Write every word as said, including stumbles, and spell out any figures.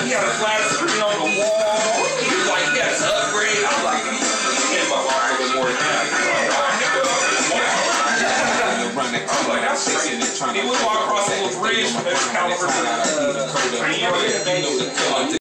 he had a flat screen on the wall. He was like, he had to upgrade. I was like, you can't buy a little bit more than that. I was like, that's crazy. He was walking across a little bridge from the caliber.